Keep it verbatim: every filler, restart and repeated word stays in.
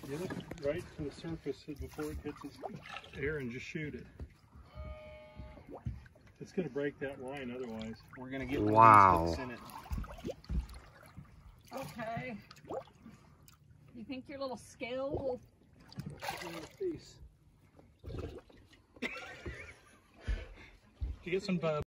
Get it right to the surface before it hits its air and just shoot it. It's going to break that line otherwise. We're going to get wow. one of these hooks in it. Okay. You think your little scale will... Did you get some uh,